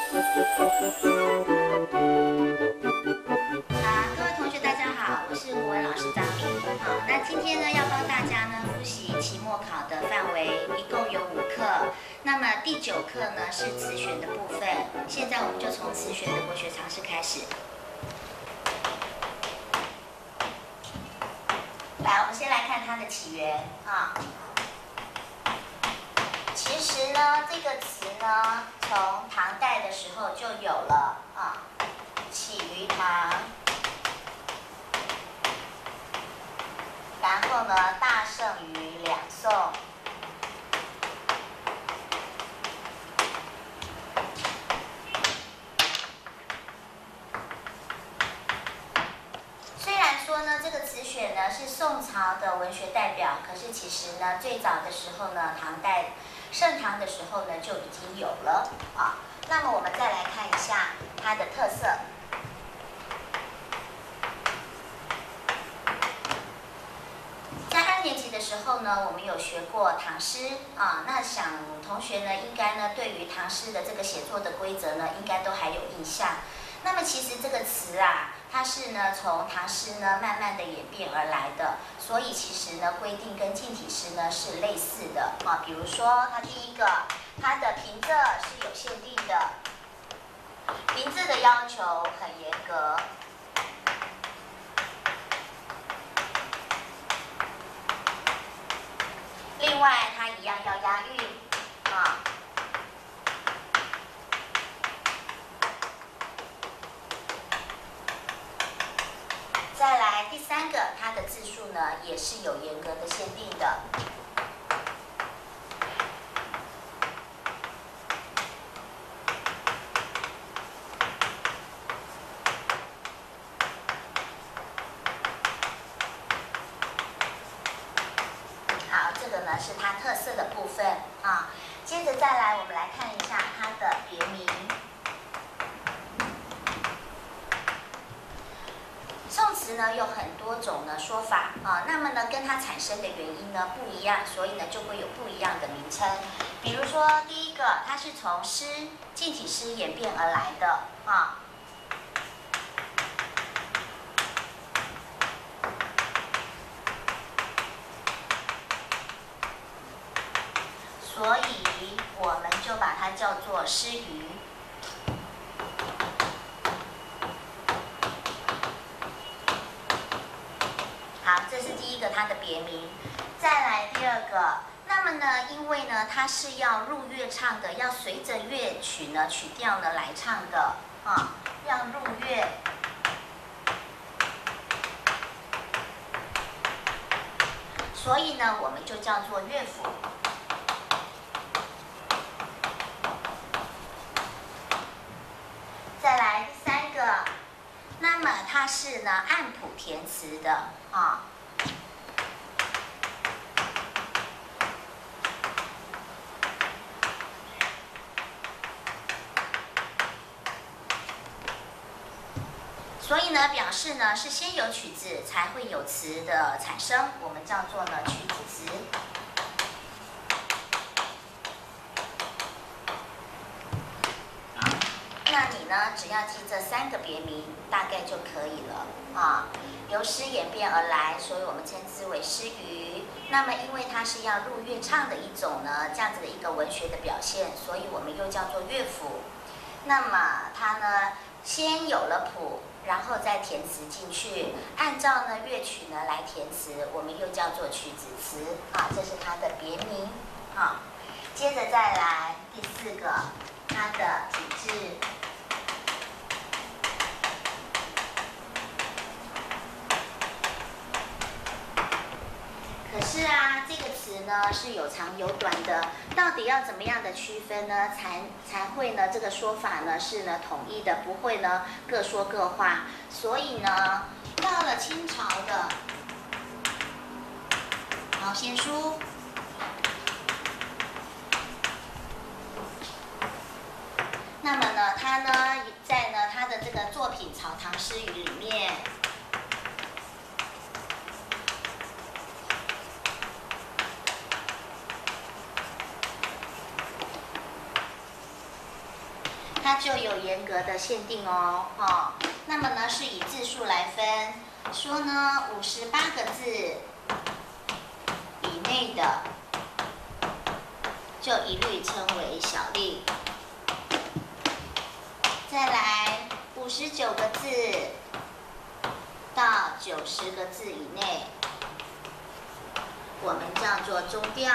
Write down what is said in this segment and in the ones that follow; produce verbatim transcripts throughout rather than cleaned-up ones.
啊，各位同学，大家好，我是国文老师张丽。好，那今天呢，要帮大家呢复习期末考的范围，一共有五课。那么第九课呢是词选的部分，现在我们就从词选的国学常识开始。来，我们先来看它的起源啊。其实呢，这个词呢，从唐代的时候就有了啊，起于唐，然后呢，大盛于两宋。虽然说呢，这个词选呢是宋朝的文学代表，可是其实呢，最早的时候呢，唐代盛唐的时候呢就已经有了啊。那么我们再来看一下它的特色。在二年级的时候呢，我们有学过唐诗啊。那想同学呢，应该呢对于唐诗的这个写作的规则呢，应该都还有印象。那么其实这个词啊，它是呢从唐诗呢慢慢的演变而来的，所以其实呢规定跟近体诗呢是类似的啊。比如说，它第一个，它的平仄是有限定的，平仄的要求很严格。另外，它一样要押韵啊。再来第三个，它的字数呢也是有严格的限定的。好，这个呢是它特色的部分啊。接着再来，我们来看一下它的别名。宋词呢有很多种呢说法啊，那么呢跟它产生的原因呢不一样，所以呢就会有不一样的名称。比如说第一个，它是从诗近体诗演变而来的啊。所以我们就把它叫做诗余。好，这是第一个它的别名。再来第二个，那么呢，因为呢它是要入乐唱的，要随着乐曲呢曲调呢来唱的啊，要入乐。所以呢，我们就叫做乐府。再来第三个，那么它是呢按谱填词的啊。所以呢，表示呢是先有曲子才会有词的产生，我们叫做呢曲子词。那你呢，只要记这三个别名，大概就可以了啊。由诗演变而来，所以我们称之为诗余。那么，因为它是要入乐唱的一种呢，这样子的一个文学的表现，所以我们又叫做乐府。那么它呢，先有了谱，然后再填词进去，按照呢乐曲呢来填词，我们又叫做曲子词啊。这是它的别名啊。接着再来第四个，它的体制。可是啊，这个词呢是有长有短的，到底要怎么样的区分呢？才才会呢这个说法呢是呢统一的，不会呢各说各话。所以呢，到了清朝的毛先书，那么呢，他呢在呢他的这个作品《草堂诗语》里面。 它就有严格的限定哦，哦，那么呢是以字数来分，说呢五十八个字以内的，就一律称为小令。再来五十九个字到九十个字以内，我们叫做中调。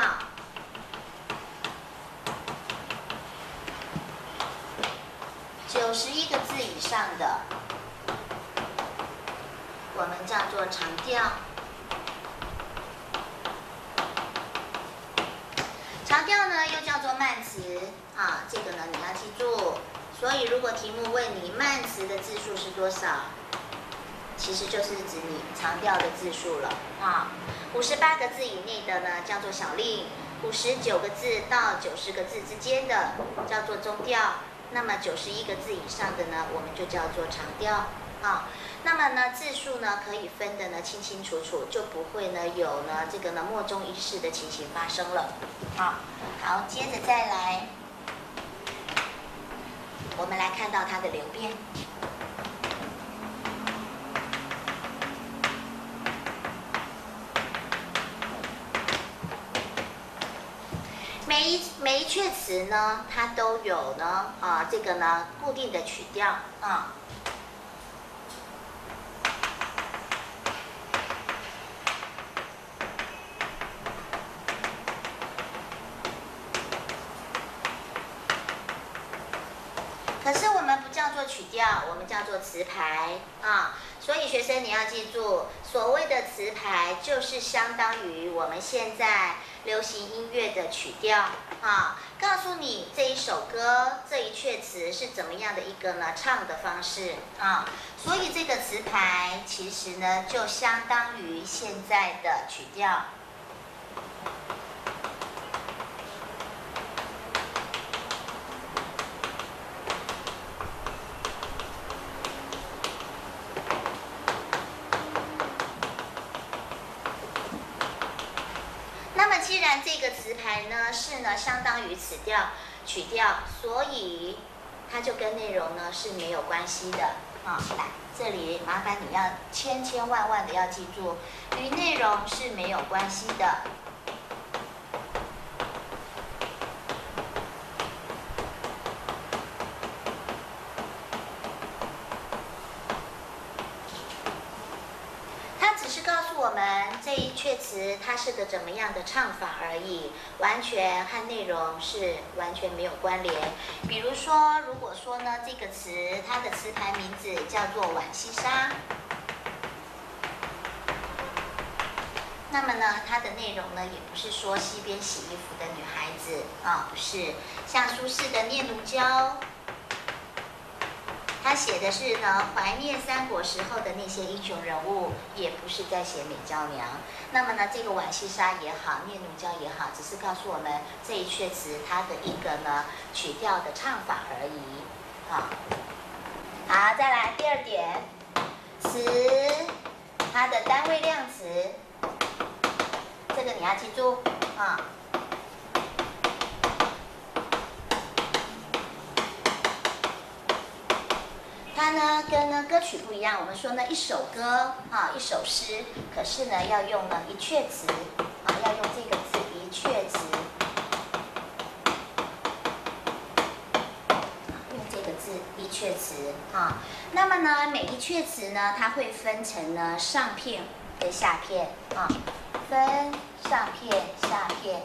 九十一个字以上的，我们叫做长调。长调呢又叫做慢词啊，这个呢你要记住。所以如果题目问你慢词的字数是多少，其实就是指你长调的字数了啊。五十八个字以内的呢叫做小令，五十九个字到九十个字之间的叫做中调。那么九十一个字以上的呢，我们就叫做长调啊。那么呢，字数呢可以分的呢清清楚楚，就不会呢有呢这个呢莫衷一是的情形发生了。好，好，接着再来，我们来看到它的流变。每一每一阙词呢，它都有呢啊这个呢固定的曲调啊。可是我们不叫做曲调，我们叫做词牌啊。所以学生你要记住，所谓的词牌就是相当于我们现在流行音乐的曲调啊，告诉你这一首歌这一阙词是怎么样的一个呢唱的方式啊。所以这个词牌其实呢就相当于现在的曲调。既然这个词牌呢是呢相当于此调曲调，所以它就跟内容呢是没有关系的啊。来，这里麻烦你要千千万万的要记住，与内容是没有关系的。我们这一阙词它是个怎么样的唱法而已，完全和内容是完全没有关联。比如说，如果说呢这个词它的词牌名字叫做《浣溪沙》，那么呢它的内容呢也不是说溪边洗衣服的女孩子啊，不是。像苏轼的《念奴娇》，他写的是呢怀念三国时候的那些英雄人物，也不是在写美娇娘。那么呢，这个浣溪沙也好，念奴娇也好，只是告诉我们这一阙词它的一个呢曲调的唱法而已。啊，好，再来第二点，词它的单位量词，这个你要记住啊。它呢跟呢歌曲不一样，我们说呢一首歌啊一首诗，可是呢要用呢一阙词啊，要用这个字一阙词，用这个字一阙词啊。那么呢每一阙词呢，它会分成呢上片跟下片啊，分上片下片。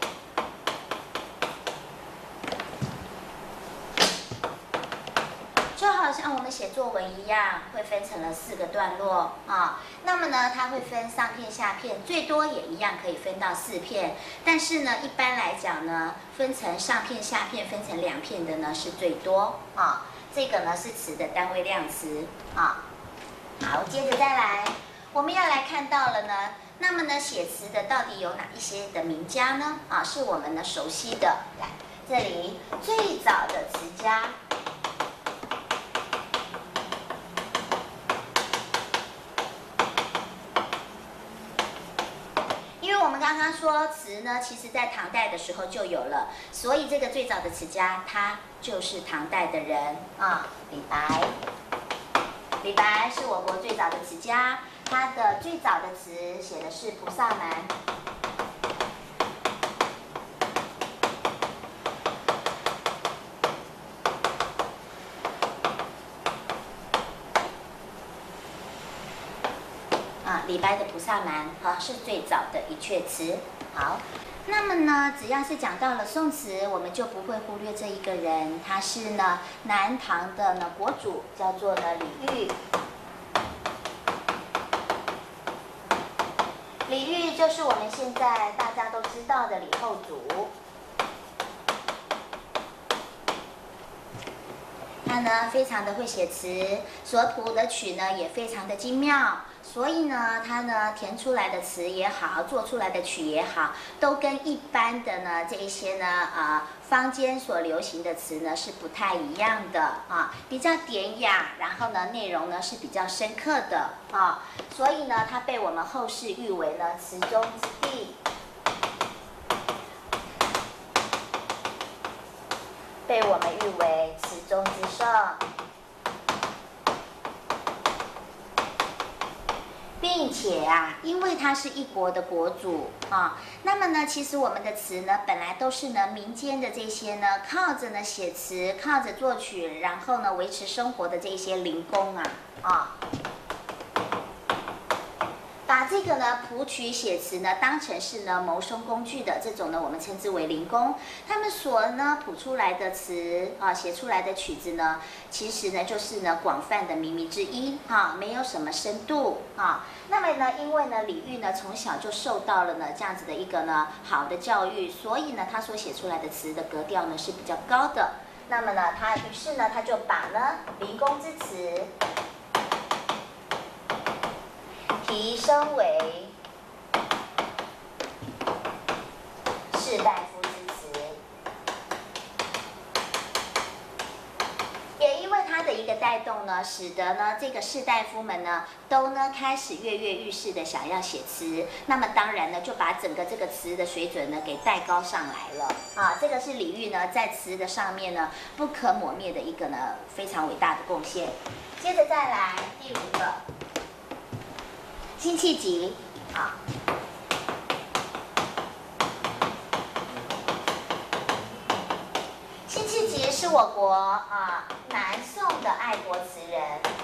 就好像我们写作文一样，会分成了四个段落啊。那么呢，它会分上片下片，最多也一样可以分到四片。但是呢，一般来讲呢，分成上片下片，分成两片的呢是最多啊。这个呢是词的单位量词啊。好，接着再来，我们要来看到了呢。那么呢，写词的到底有哪一些的名家呢？啊，是我们呢熟悉的。来，这里最早的词家。 刚刚说词呢，其实在唐代的时候就有了，所以这个最早的词家他就是唐代的人啊，李白。李白是我国最早的词家，他的最早的词写的是《菩萨蛮》。啊，李白的《菩萨蛮》啊是最早的一阙词。好，那么呢，只要是讲到了宋词，我们就不会忽略这一个人，他是呢南唐的呢国主，叫做呢李煜。李煜就是我们现在大家都知道的李后主。他呢非常的会写词，所谱的曲呢也非常的精妙，所以呢他呢填出来的词也好，做出来的曲也好，都跟一般的呢这一些呢啊、呃、坊间所流行的词呢是不太一样的啊，比较典雅，然后呢内容呢是比较深刻的啊，所以呢他被我们后世誉为呢词中之帝。被我们誉为词中之圣，并且啊，因为他是一国的国主啊，那么呢，其实我们的词呢，本来都是呢民间的这些呢，靠着呢写词，靠着作曲，然后呢维持生活的这些灵工啊啊。把这个呢谱曲写词呢当成是呢谋生工具的这种呢，我们称之为灵工。他们所呢谱出来的词啊，写出来的曲子呢，其实呢就是呢广泛的靡靡之音啊，没有什么深度啊。那么呢，因为呢李煜呢从小就受到了呢这样子的一个呢好的教育，所以呢他所写出来的词的格调呢是比较高的。那么呢，他于是呢他就把呢灵工之词提升为士大夫之词，也因为他的一个带动呢，使得呢这个士大夫们呢都呢开始跃跃欲试的想要写词，那么当然呢就把整个这个词的水准呢给带高上来了啊！这个是李煜呢在词的上面呢不可磨灭的一个呢非常伟大的贡献。接着再来第五个。辛弃疾啊，辛弃疾是我国啊南宋的爱国词人。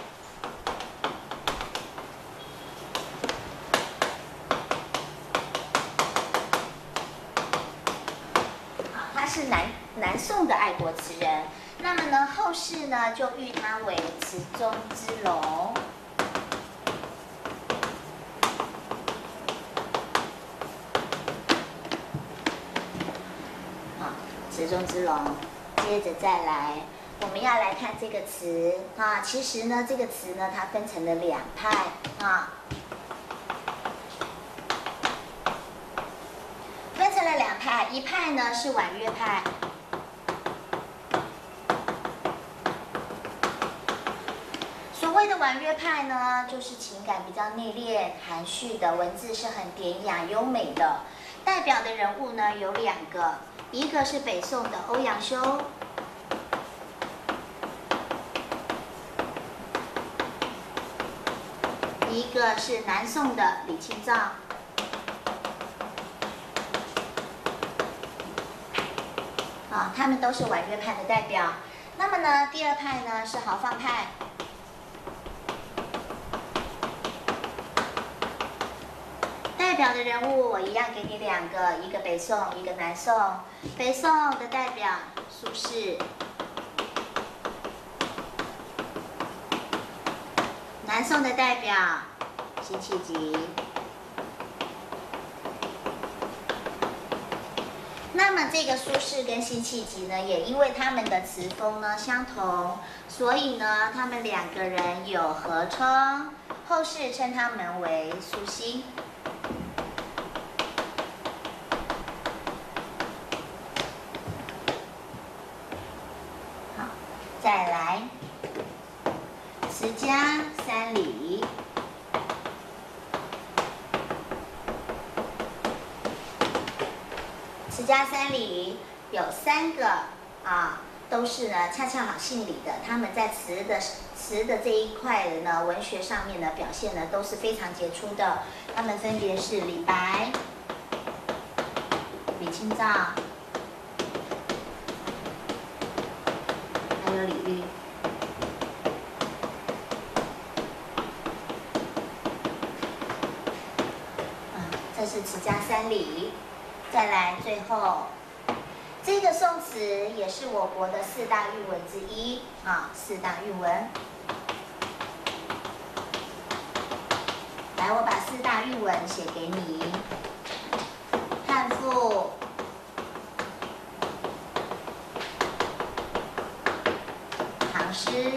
啊，他是南南宋的爱国词人。那么呢，后世呢就誉他为词中之龙。词中之龙，接着再来，我们要来看这个词啊。其实呢，这个词呢，它分成了两派啊，分成了两派。一派呢是婉约派，所谓的婉约派呢，就是情感比较内敛、含蓄的，文字是很典雅、优美的。代表的人物呢有两个。一个是北宋的欧阳修，一个是南宋的李清照。啊，他们都是婉约派的代表。那么呢，第二派呢是豪放派。代表的人物我一样给你两个，一个北宋，一个南宋。北宋的代表苏轼，南宋的代表辛弃疾。那么这个苏轼跟辛弃疾呢，也因为他们的词风呢相同，所以呢，他们两个人有合称，后世称他们为苏辛。再来，词家三李。 家三里有三个啊，都是呢恰恰好姓李的，他们在词的词的这一块的呢文学上面呢表现呢都是非常杰出的。他们分别是李白、李清照，还有李煜。这是词家三里。再来最后，这个宋词也是我国的四大韵文之一啊，四大韵文。来，我把四大韵文写给你：汉赋、唐诗、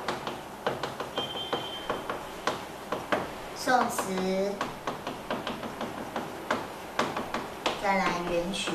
宋词。再来元曲。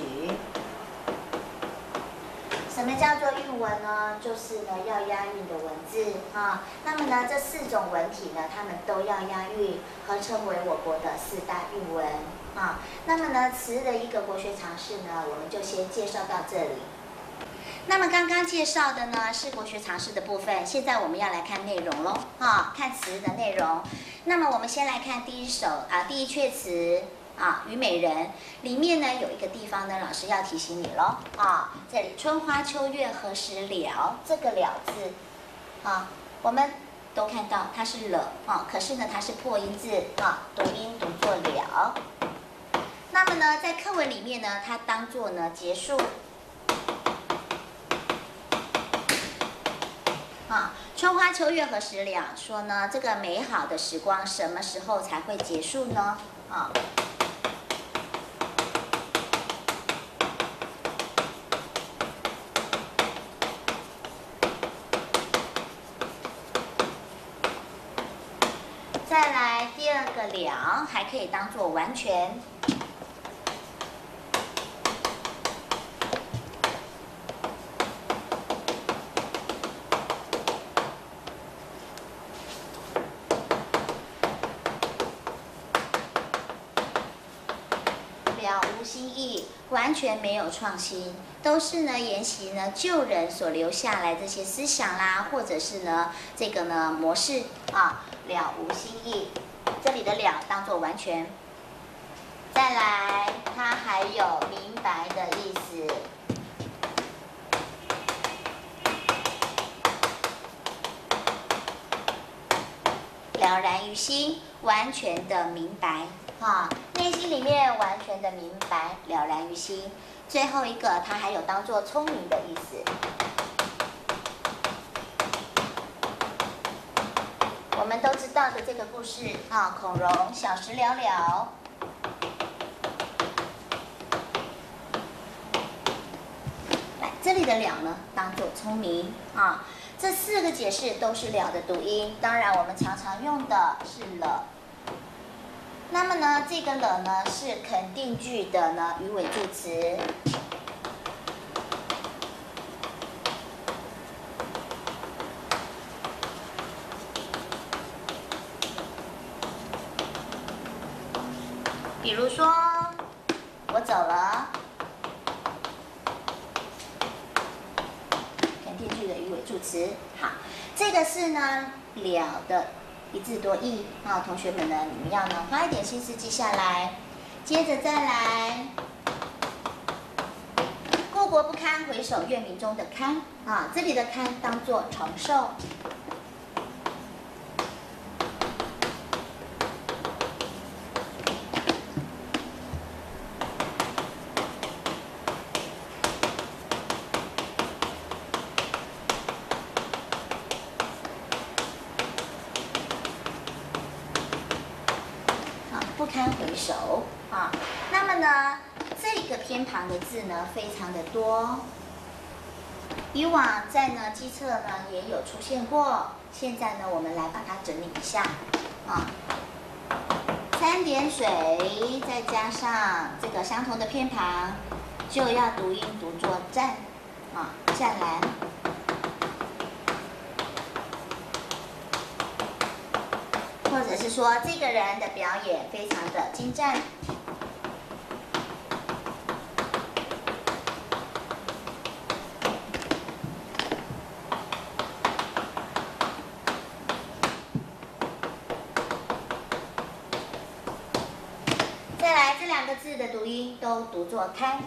什么叫做韵文呢？就是呢要押韵的文字啊。那么呢这四种文体呢，它们都要押韵，合称为我国的四大韵文啊。那么呢词的一个国学常识呢，我们就先介绍到这里。那么刚刚介绍的呢是国学常识的部分，现在我们要来看内容喽啊，看词的内容。那么我们先来看第一首啊，第一阙词。啊，虞美人里面呢有一个地方呢，老师要提醒你咯。啊，这里春花秋月何时了？这个了字，啊，我们都看到它是了啊，可是呢它是破音字啊，读音读作了。那么呢，在课文里面呢，它当作呢结束。啊，春花秋月何时了？说呢这个美好的时光什么时候才会结束呢？啊。再来第二个了，还可以当作完全。了无新意，完全没有创新，都是呢沿袭呢旧人所留下来这些思想啦，或者是呢这个呢模式啊。了无新意，这里的了当作完全。再来，它还有明白的意思。了然于心，完全的明白啊，内心里面完全的明白，了然于心。最后一个，它还有当作聪明的意思。我们都知道的这个故事啊，孔融小时了了，来这里的了呢，当作聪明啊。这四个解释都是了的读音，当然我们常常用的是了。那么呢，这个了呢是肯定句的呢语尾助词。比如说，我走了，肯定句的语尾助词。好，这个是呢了的一字多义啊，同学们呢，你们要呢花一点心思记下来。接着再来，故国不堪，回首月明中的堪啊，这里的堪当作承受。不堪回首啊，那么呢，这个偏旁的字呢非常的多，以往在呢机测呢也有出现过，现在呢我们来把它整理一下啊。三点水再加上这个相同的偏旁，就要读音读作湛啊，湛蓝。或者是说这个人的表演非常的精湛。 两个字的读音都读作开。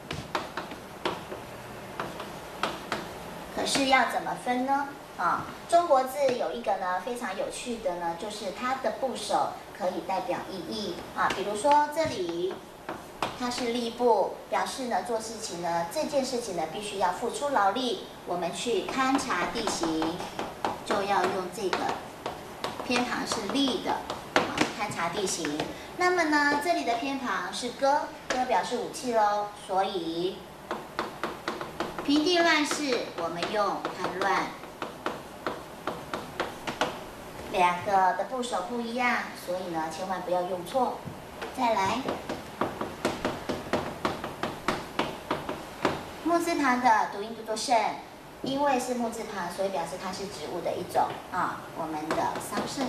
可是要怎么分呢？啊，中国字有一个呢非常有趣的呢，就是它的部首可以代表意义啊。比如说这里它是力部，表示呢做事情呢这件事情呢必须要付出劳力，我们去勘察地形，就要用这个偏旁是力的啊，勘察地形。那么呢这里的偏旁是戈，戈表示武器喽，所以平地乱世我们用戡乱。两个的部首不一样，所以呢，千万不要用错。再来，木字旁的读音读作盛，因为是木字旁，所以表示它是植物的一种啊，我们的桑葚。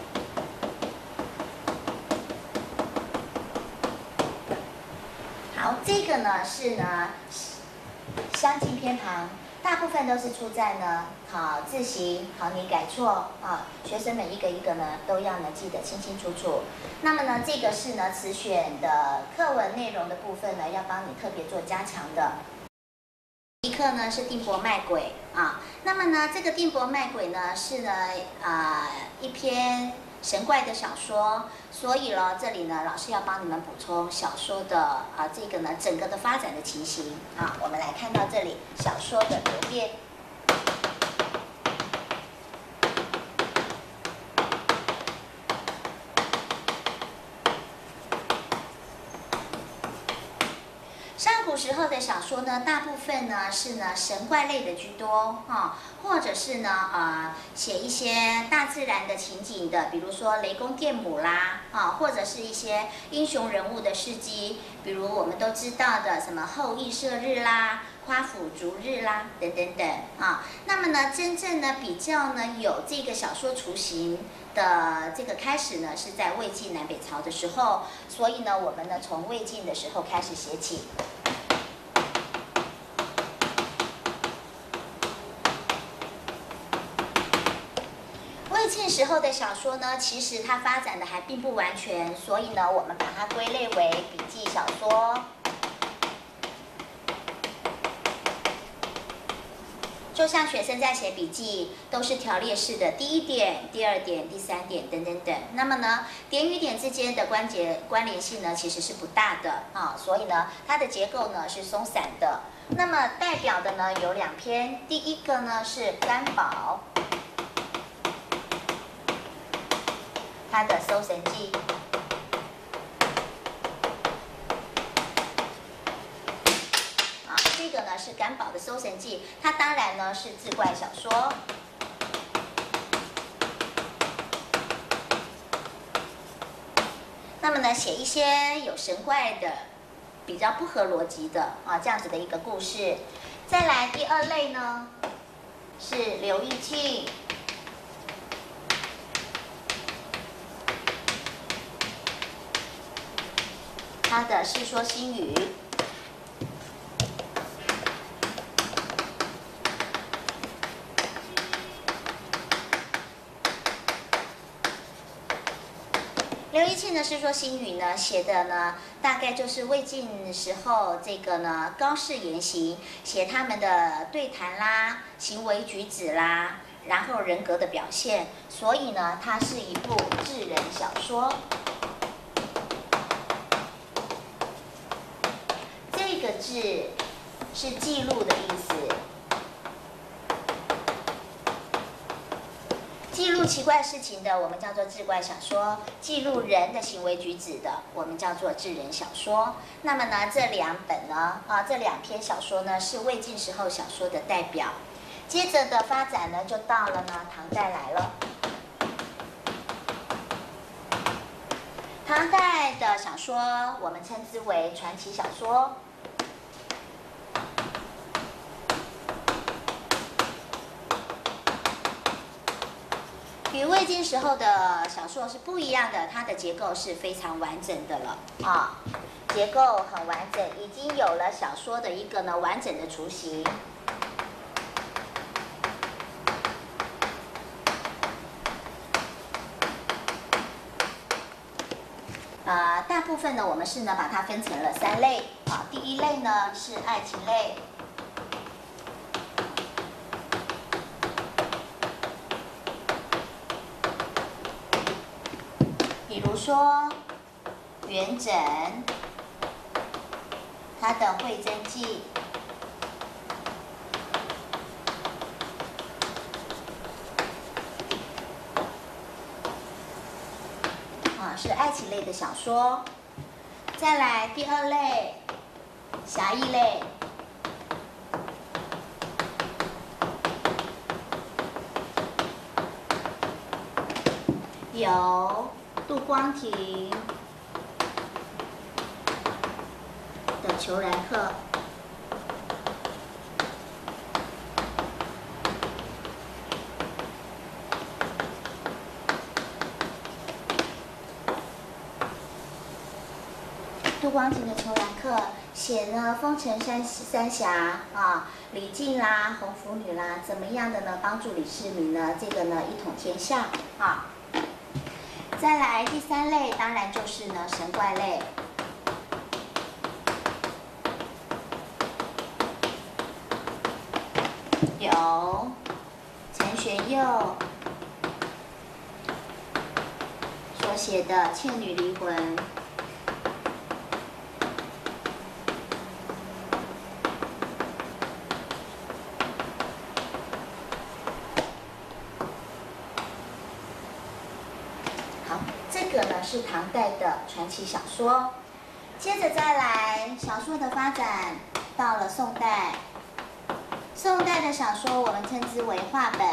好，这个呢是呢相近偏旁。大部分都是出在呢考字形、考你改错啊，学生们一个一个呢都要呢记得清清楚楚。那么呢，这个是呢词选的课文内容的部分呢，要帮你特别做加强的。一课呢是定伯卖鬼啊，那么呢这个定伯卖鬼呢是呢啊、呃、一篇神怪的小说，所以呢这里呢老师要帮你们补充小说的啊、呃、这个呢整个的发展的情形啊，我们来看到这里小说的流变。上古时候的小说呢，大部分呢是呢神怪类的居多啊，或者是呢呃写一些大自然的情景的，比如说雷公电母啦啊，或者是一些英雄人物的事迹，比如我们都知道的什么后羿射日啦、夸父逐日啦等等等啊。那么呢，真正呢比较呢有这个小说雏形的这个开始呢，是在魏晋南北朝的时候，所以呢，我们呢从魏晋的时候开始写起。魏晋时候的小说呢，其实它发展的还并不完全，所以呢，我们把它归类为笔记小说。就像学生在写笔记，都是条列式的，第一点、第二点、第三点等等等。那么呢，点与点之间的关节关联性呢，其实是不大的啊，所以呢，它的结构呢是松散的。那么代表的呢有两篇，第一个呢是干宝，它的《搜神记》。这个呢是干宝的《搜神记》，它当然呢是志怪小说。那么呢，写一些有神怪的、比较不合逻辑的啊这样子的一个故事。再来第二类呢是刘义庆，他的《世说新语》。刘义庆的《世说新语》呢，写的呢，大概就是魏晋时候这个呢高士言行，写他们的对谈啦、行为举止啦，然后人格的表现，所以呢，它是一部志人小说。这个志是记录的意思。记录奇怪事情的，我们叫做志怪小说；记录人的行为举止的，我们叫做志人小说。那么呢，这两本呢，啊，这两篇小说呢，是魏晋时候小说的代表。接着的发展呢，就到了呢唐代来了。唐代的小说，我们称之为传奇小说。与魏晋时候的小说是不一样的，它的结构是非常完整的了啊，结构很完整，已经有了小说的一个呢完整的雏形。啊， 呃，大部分呢，我们是呢把它分成了三类。啊，第一类呢是爱情类。比如说，元稹他的《会真记》啊，是爱情类的小说。再来第二类，侠义类。有杜光庭的《虬髯客》，杜光庭的《虬髯客》写呢风尘三三峡啊，李靖啦、红拂女啦，怎么样的呢？帮助李世民呢，这个呢一统天下啊。再来第三类，当然就是呢神怪类。有陈玄佑所写的《倩女离魂》，好，这个呢是唐代的传奇小说。接着再来，小说的发展到了宋代。宋代的小说我们称之为话本。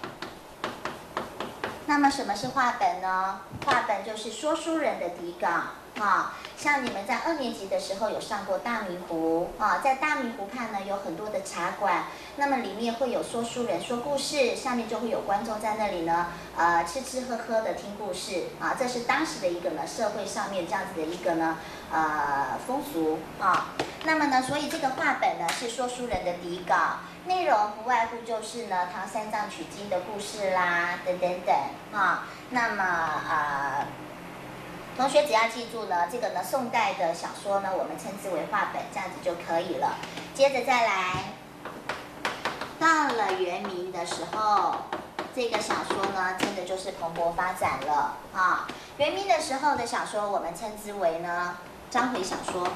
那么什么是话本呢？话本就是说书人的底稿啊。像你们在二年级的时候有上过大明湖啊，在大明湖畔呢有很多的茶馆，那么里面会有说书人说故事，下面就会有观众在那里呢，呃，吃吃喝喝的听故事啊。这是当时的一个呢社会上面这样子的一个呢呃风俗啊。那么呢，所以这个话本呢是说书人的底稿。内容不外乎就是呢，唐三藏取经的故事啦，等等等啊。那么呃，同学只要记住呢，这个呢，宋代的小说呢，我们称之为话本，这样子就可以了。接着再来，到了元明的时候，这个小说呢，真的就是蓬勃发展了啊。元明的时候的小说，我们称之为呢，章回小说。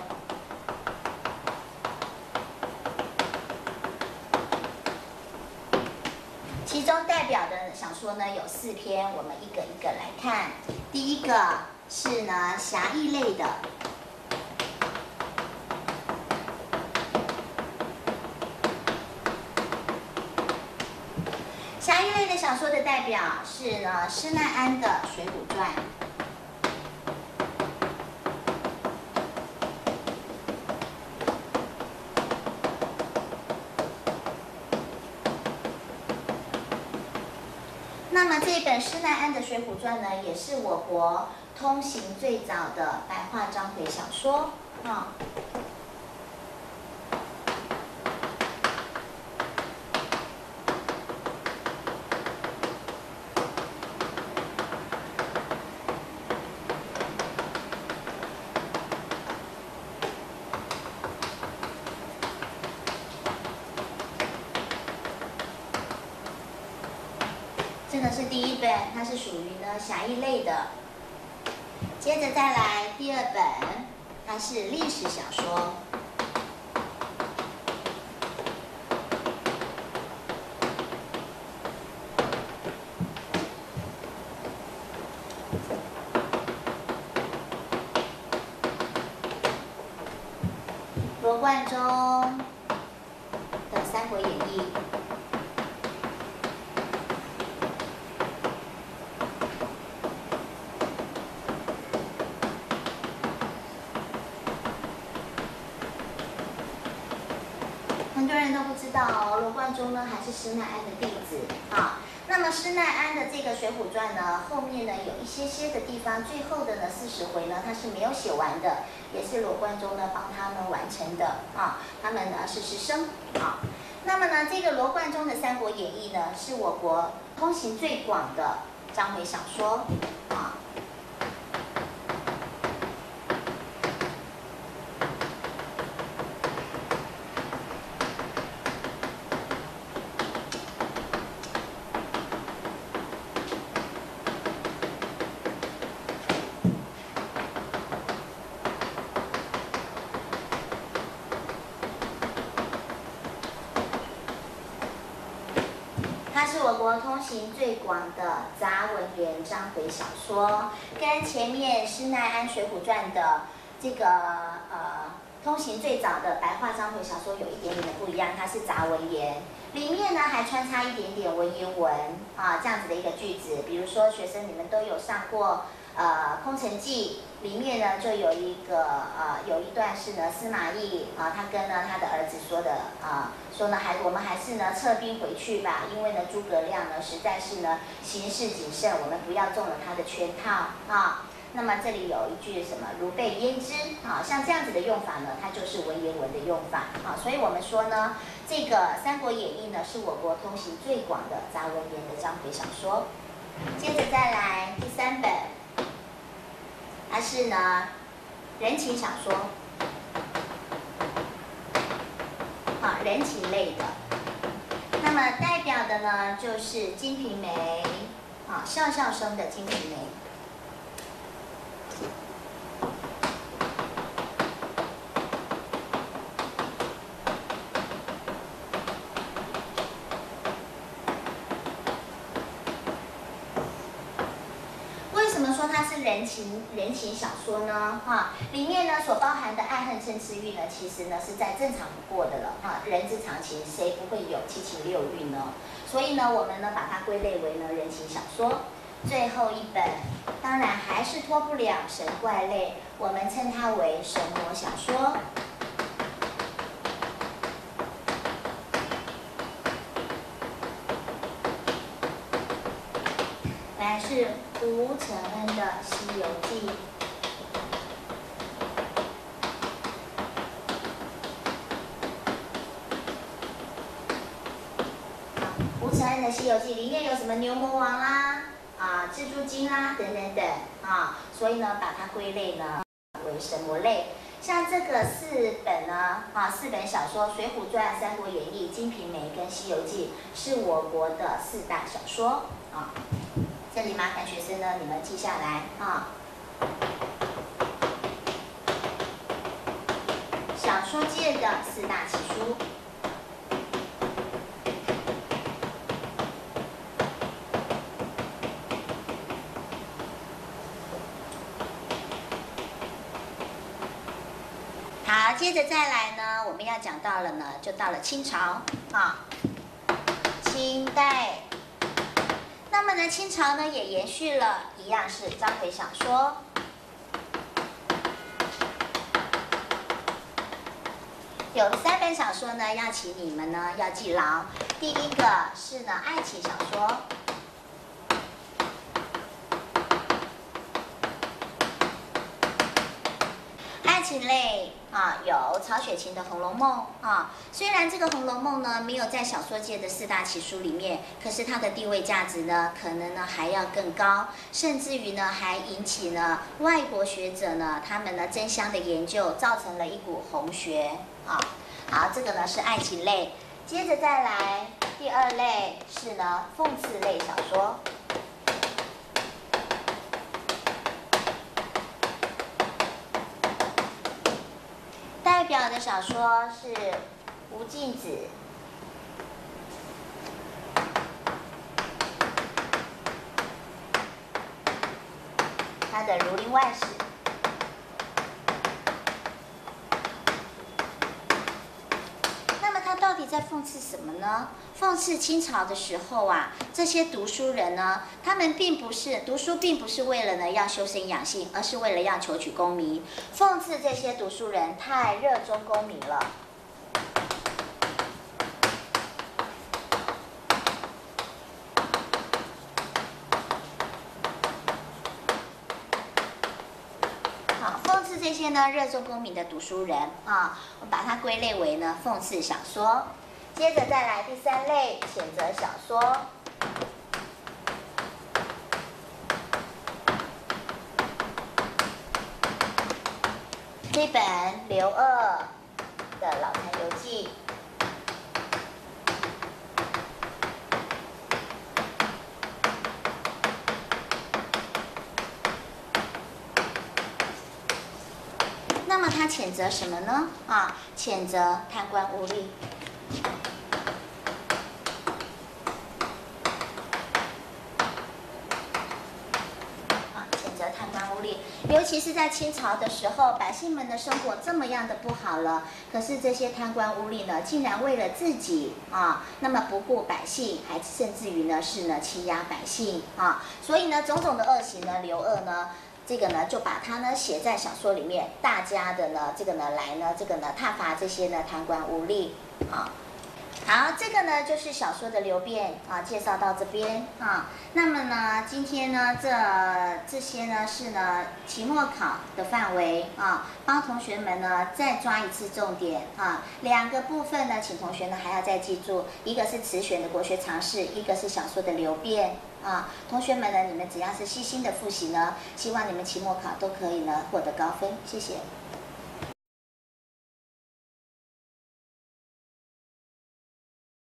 其中代表的小说呢有四篇，我们一个一个来看。第一个是呢侠义类的，侠义类的小说的代表是呢施耐庵的《水浒传》。那么这本施耐庵的《水浒传》呢，也是我国通行最早的白话章回小说啊。这个是第一本，它是属于呢侠义类的。接着再来第二本，它是历史小说。罗贯中的《三国演义》。很多人都不知道哦，罗贯中呢还是施耐庵的弟子啊。那么施耐庵的这个《水浒传》呢，后面呢有一些些的地方，最后的呢四十回呢，他是没有写完的，也是罗贯中呢帮他们完成的啊。他们呢是师生啊。那么呢，这个罗贯中的《三国演义》呢，是我国通行最广的章回小说啊。 我国通行最广的杂文言章回小说，跟前面施耐庵《水浒传》的这个呃通行最早的白话章回小说有一点点的不一样，它是杂文言，里面呢还穿插一点点文言文啊这样子的一个句子，比如说学生你们都有上过呃《空城计》。里面呢就有一个呃有一段是呢司马懿啊他跟呢他的儿子说的啊说呢还我们还是呢撤兵回去吧，因为呢诸葛亮呢实在是呢行事谨慎，我们不要中了他的圈套啊。那么这里有一句什么如被焉知啊，像这样子的用法呢，它就是文言文的用法啊。所以我们说呢，这个《三国演义》呢是我国通行最广的杂文言的章回小说。接着再来第三本。它是呢，人情小说，啊，人情类的。那么代表的呢，就是《金瓶梅》，啊，笑笑生的《金瓶梅》。为什么说它是人情人情小说呢？哈、啊，里面呢所包含的爱恨嗔痴欲呢，其实呢是再正常不过的了。哈、啊，人之常情，谁不会有七情六欲呢？所以呢，我们呢把它归类为呢人情小说。最后一本，当然还是脱不了神怪类，我们称它为神魔小说。来是吴承恩的《西游记》。吴承恩的《西游记》里面有什么牛魔王啦、啊蜘蛛精啦等等等啊，所以呢把它归类呢为神魔类。像这个四本呢啊四本小说，《水浒传》《三国演义》《金瓶梅》跟《西游记》是我国的四大小说啊。这里麻烦学生呢，你们记下来啊。小说界的四大奇书。好，接着再来呢，我们要讲到了呢，就到了清朝啊，清代。那么呢，清朝呢也延续了一样是章回小说。有三本小说呢，要请你们呢要记牢。第一个是呢爱情小说。爱情类啊，有曹雪芹的《红楼梦》啊。虽然这个《红楼梦》呢没有在小说界的四大奇书里面，可是它的地位价值呢，可能呢还要更高，甚至于呢还引起呢外国学者呢他们呢争相的研究，造成了一股红学啊。好，这个呢是爱情类。接着再来第二类是呢讽刺类小说。代表的小说是吴敬梓、他的《儒林外史》。那么他到底在讽刺什么呢？讽刺清朝的时候啊，这些读书人呢，他们并不是读书，并不是为了呢要修身养性，而是为了要求取功名。讽刺这些读书人太热衷功名了。好，讽刺这些呢热衷功名的读书人啊，我把它归类为呢讽刺小说。接着再来第三类谴责小说。这本刘鹗的《老残游记》。那么他谴责什么呢？啊，谴责贪官污吏。 尤其是在清朝的时候，百姓们的生活这么样的不好了，可是这些贪官污吏呢，竟然为了自己啊，那么不顾百姓，还甚至于呢是呢欺压百姓啊，所以呢种种的恶行呢，刘鹗呢。这个呢，就把它呢写在小说里面，大家的呢，这个呢来呢，这个呢挞伐这些呢贪官污吏啊。好，这个呢就是小说的流变啊，介绍到这边啊。那么呢，今天呢这这些呢是呢期末考的范围啊，帮同学们呢再抓一次重点啊。两个部分呢，请同学呢还要再记住，一个是词选的国学常识，一个是小说的流变啊。同学们呢，你们只要是细心的复习呢，希望你们期末考都可以呢获得高分。谢谢。